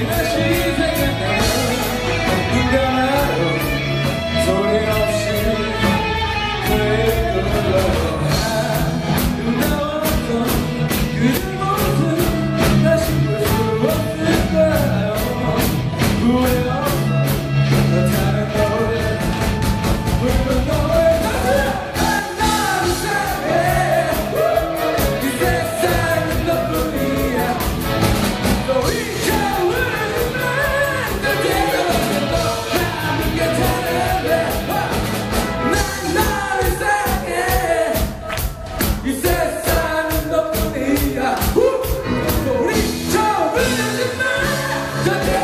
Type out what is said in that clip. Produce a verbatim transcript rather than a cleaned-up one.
다시 생각나요. 누가 나도 소리 없이 그를 불러요. 아름다웠던 그대 모습 다시 볼 수 없을까요? 후회 없어 더 다른 노래 불러 너의 난 나를 사랑해. 이 세상은 너뿐이야. 또 잊혀버리는 날 그대로 너라는 게 다른데 난 나를 사랑해. 이 세상은 너뿐이야. 또 잊혀버리는 날